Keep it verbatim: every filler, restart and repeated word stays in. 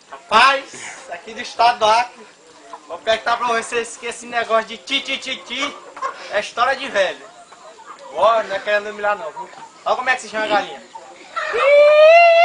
Rapaz, aqui do estado do Acre, vou perguntar pra vocês que esse negócio de ti, ti, ti, ti é história de velho. Ó, não é querendo humilhar não, viu? Olha como é que se chama a galinha.